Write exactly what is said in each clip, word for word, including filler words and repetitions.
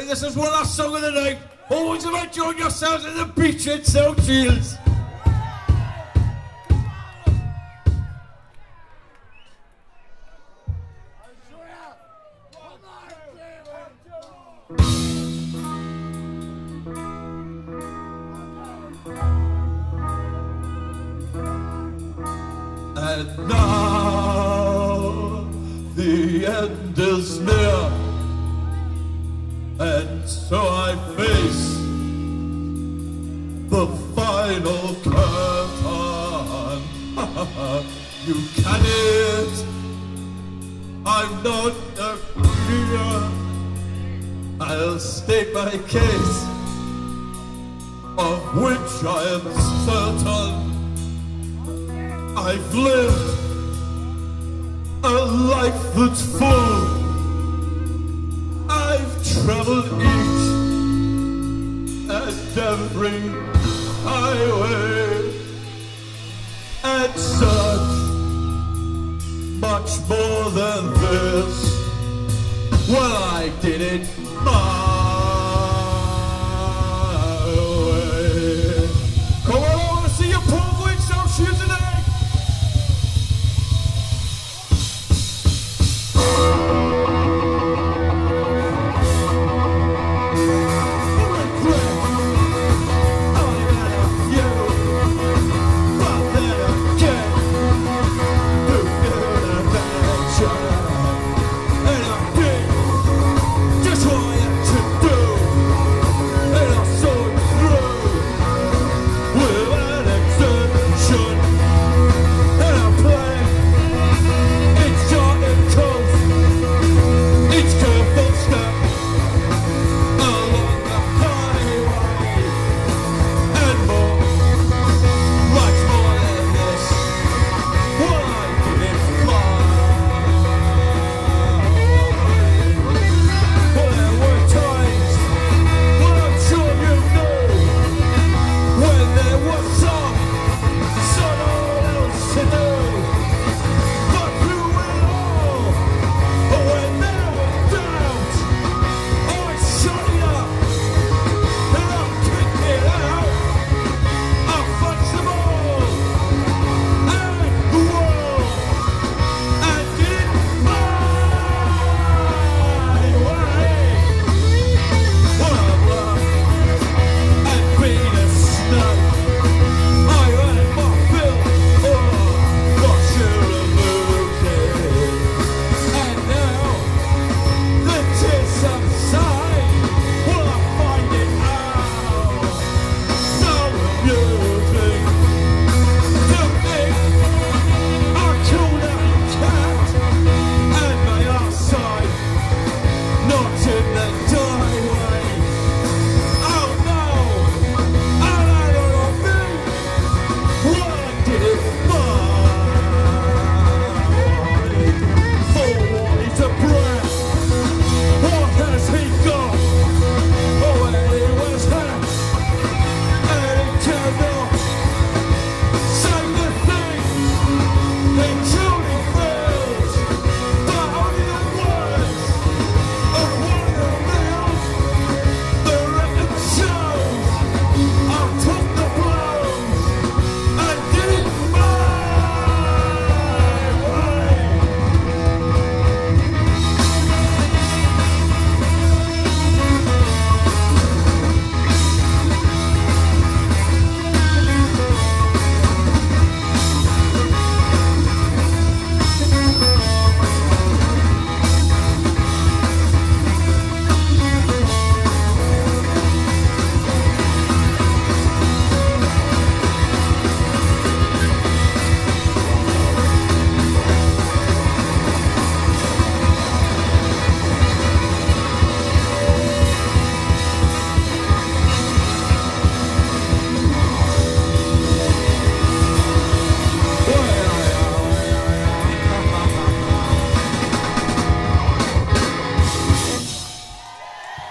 bring us as one last song of the night. Always have enjoyed yourselves at the beach at South Shields. And now the end is near, and so I face the final curtain. You can it, I'm not a fear. I'll state my case, of which I am certain. I've lived a life that's full. I've traveled each and every highway and such, much more than this. Well, I did it my way. Come on, I want to see your poor boy South Shields tonight.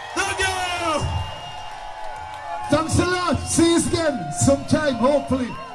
Thanks a lot. See you again sometime, hopefully.